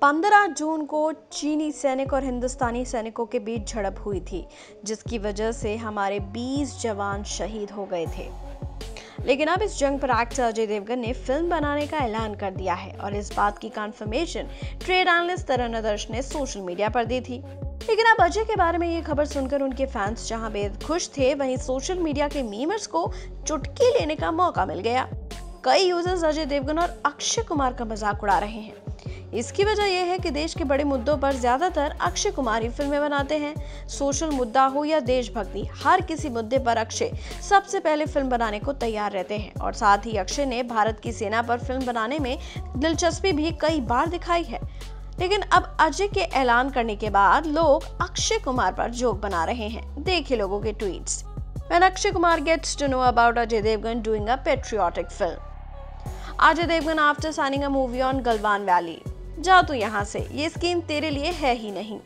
15 जून को चीनी सैनिक और हिंदुस्तानी सैनिकों के बीच झड़प हुई थी, जिसकी वजह से हमारे 20 जवान शहीद हो गए थे। लेकिन अब इस जंग पर एक्टर अजय देवगन ने फिल्म बनाने का ऐलान कर दिया है और इस बात की confirmation trade analyst Taran Adarsh ने सोशल मीडिया पर दी थी। लेकिन अब अजय के बारे में ये खबर सुनकर उनके फैंस जहां बेहद खुश थे, वहीं सोशल मीडिया के मीमर्स को चुटकी लेने का मौका मिल गया। कई यूजर्स अजय देवगन और अक्षय कुमार का मजाक उड़ा रहे हैं। इसकी वजह यह है कि देश के बड़े मुद्दों पर ज्यादातर अक्षय कुमार ही फिल्में बनाते हैं। सोशल मुद्दा हो या देशभक्ति, हर किसी मुद्दे पर अक्षय सबसे पहले फिल्म बनाने को तैयार रहते हैं और साथ ही अक्षय ने भारत की सेना पर फिल्म बनाने में दिलचस्पी भी कई बार दिखाई है। लेकिन अब अजय के ऐलान करने के बाद लोग अक्षय कुमार पर जोक बना रहे हैं। देखिए लोगों के tweets. When Akshay Kumar gets to know about Ajay Devgan doing a patriotic film. Ajay Devgan after signing a movie on Galwan Valley. जा तू यहाँ से, ये स्कीम तेरे लिए है ही नहीं।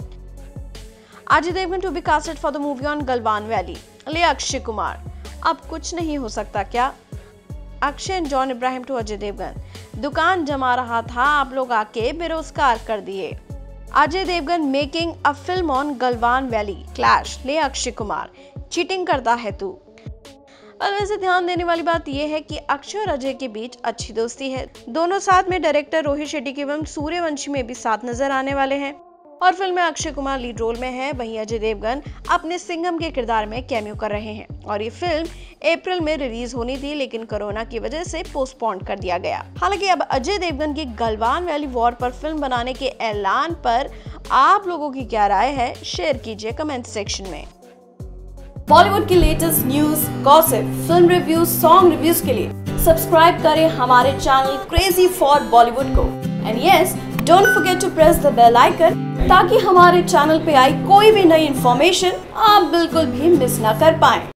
Ajay Devgan to be casted for the movie on Galwan Valley. ले अक्षय कुमार, अब कुछ नहीं हो सकता क्या? Akshay and John Abraham to Ajay Devgn. दुकान जमा रहा था, आप लोग आके बेरोजगार कर दिए। Ajay Devgn making a film on Galwan valley clash. ले अक्षय कुमार, चीटिंग करता है तू। और वैसे ध्यान देने वाली बात यह है कि अक्षय और अजय के बीच अच्छी दोस्ती है। दोनों साथ में डायरेक्टर रोहित शेट्टी की फिल्म सूर्यवंशी में भी साथ नजर आने वाले हैं और फिल्म में अक्षय कुमार लीड रोल में है। वहीं अजय देवगन अपने सिंघम के किरदार में कैमियो कर रहे हैं और ये फिल्म अप्रैल में रिलीज होनी थी, लेकिन कोरोना की वजह से पोस्टपोन कर दिया गया। हालांकि अब अजय देवगन की गलवान वैली वॉर पर फिल्म बनाने के ऐलान पर आप लोगों की क्या राय है, शेयर कीजिए कमेंट सेक्शन में। बॉलीवुड की latest news, gossip, film reviews, song reviews के लिए सब्सक्राइब करें हमारे चैनल क्रेजी फॉर बॉलीवुड को। And yes, don't forget to press the bell icon ताकि हमारे चैनल पे आई कोई भी नई इंफॉर्मेशन आप बिल्कुल भी मिस ना कर पाएं।